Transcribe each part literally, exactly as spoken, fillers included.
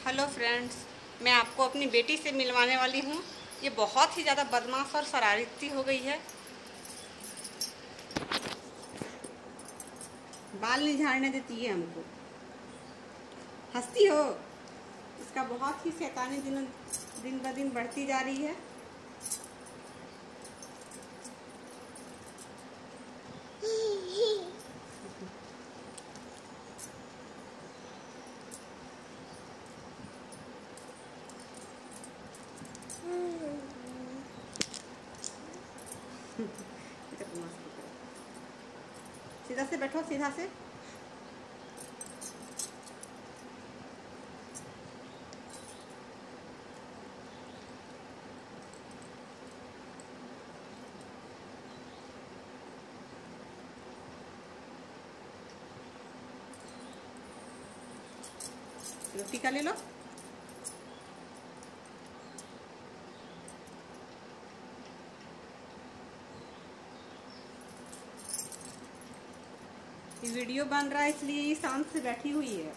Hello friends, मैं आपको अपनी बेटी से मिलवाने वाली हूँ। ये बहुत ही ज़्यादा बदमाश और शरारती हो गई है। बाल नहीं झाड़ने देती है हमको। हंसती हो? इसका बहुत ही शैतानी दिन दिन ब दिन बढ़ती जा रही है। सीधा से बैठो, सीधा से। रोटी का ले लो। ये वीडियो बन रहा है इसलिए शांत से बैठी हुई है।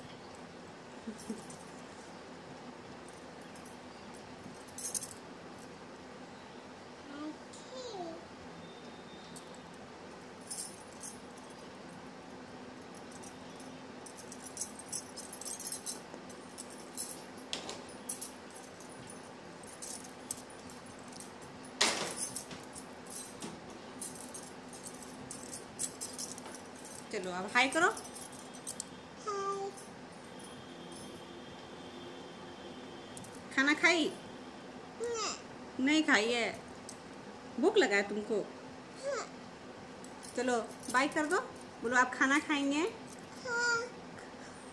चलो अब हाय करो। हाय। खाना खाई? नहीं, नहीं खाई है। भूख लगा है तुमको? हाँ। चलो बाय कर दो। बोलो आप खाना खाएंगे? हाँ।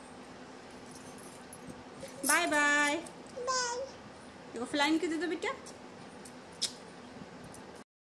Bye bye. बाय। देखो फ्लाइंग के दे दो बेटा।